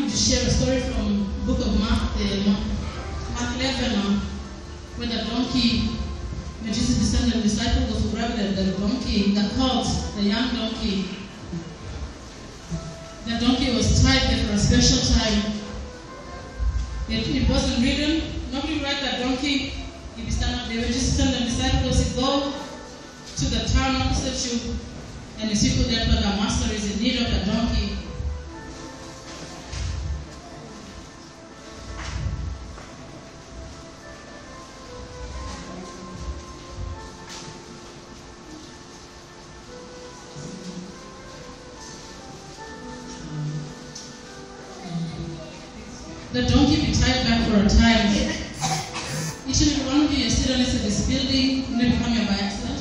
to share a story from the book of Mark 11, where the donkey, when Jesus descended, the disciples was grabbed the donkey, the colt, the young donkey. The donkey was tied there for a special time. It wasn't ridden. Nobody ride that donkey. If you stand up there, when Jesus sent the disciples, he go to the town opposite you, and the people there, but the master is in need of a donkey. The donkey be tied back for a time. Each and every one of you are sitting next to this building, maybe coming by accident.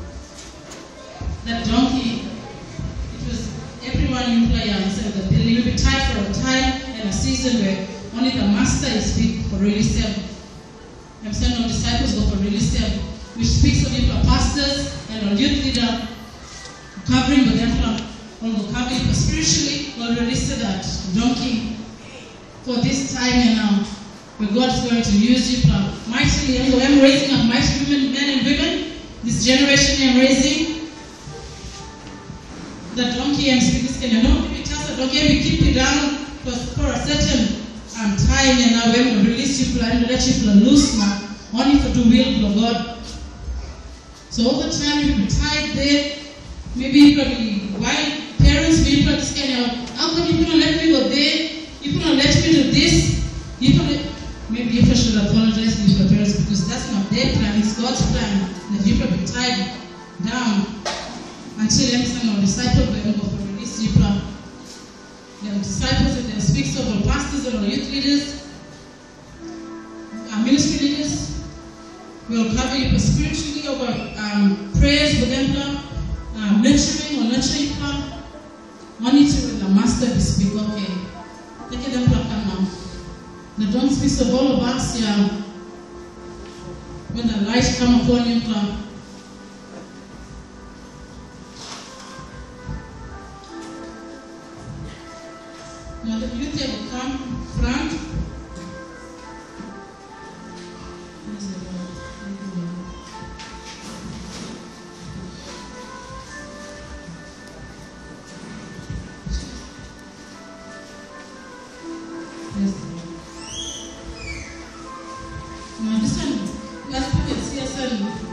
That donkey, it was everyone you play on inside the building. You'll be tied for a time and a season where only the master is big for release them. I'm saying no disciples go for release them, which speaks of it for pastors and our youth leader, covering the them on the covering, but spiritually we'll release that donkey for this time and now, where God's going to use you mightily. I'm raising up mighty women, men and women. This generation I'm raising. The donkey I'm speaking, and don't be tough, the donkey, we keep it down for a certain time, and now we're going to release you and let you loose now, only for the will of God. So all the time you be tied there, maybe you probably wild parents, maybe you this kind of, how come you don't let me go there? You couldn't let me do this. Maybe you should apologize to your parents, because that's not their plan, it's God's plan. That you can be tied down until any time of disciples will go for release you plan. The disciples, and they speak of our pastors or our youth leaders, our ministry leaders, will cover you spiritually over prayers with them, nurturing plan. Only to the master be speak, okay. Take them back now. The don't speak of all of us here. When the light come upon you, now the youth will come front. Now this one, last time it's here,